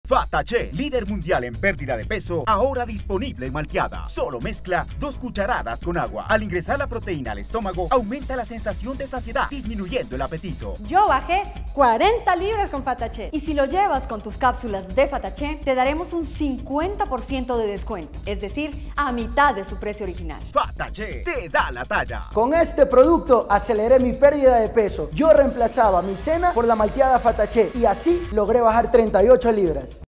Fataché, líder mundial en pérdida de peso, ahora disponible en malteada. Solo mezcla 2 cucharadas con agua. Al ingresar la proteína al estómago, aumenta la sensación de saciedad, disminuyendo el apetito. Yo bajé 40 libras con Fataché. Y si lo llevas con tus cápsulas de Fataché, te daremos un 50% de descuento. Es decir, a mitad de su precio original. Fataché te da la talla. Con este producto aceleré mi pérdida de peso. Yo reemplazaba mi cena por la malteada Fataché y así logré bajar 38 libras.